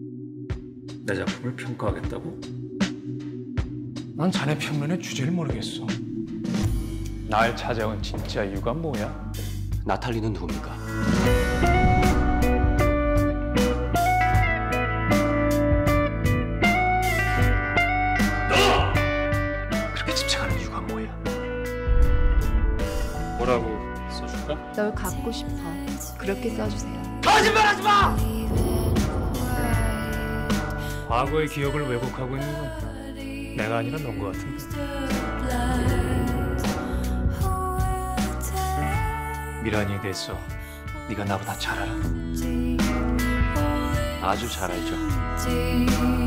내 작품을 평가하겠다고? 난 자네 평론의 주제를 모르겠어. 날 찾아온 진짜 이유가 뭐야? 나탈리는 누굽니까? 그렇게 집착하는 이유가 뭐야? 뭐라고 써줄까? 널 갖고 싶어. 그렇게 써주세요. 거짓말하지 마! 과거의 기억을 왜곡하고 있는 건 내가 아니라 넌 것 같은데. 미란이에 대해서 네가 나보다 잘 알아. 아주 잘 알죠.